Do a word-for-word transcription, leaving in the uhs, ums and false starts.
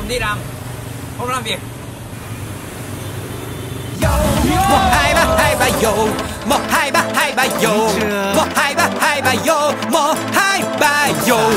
Không đi làm, không làm việc. Một hai ba hai ba yo, một hai ba hai ba yo, một hai ba hai ba yo, một hai ba yo.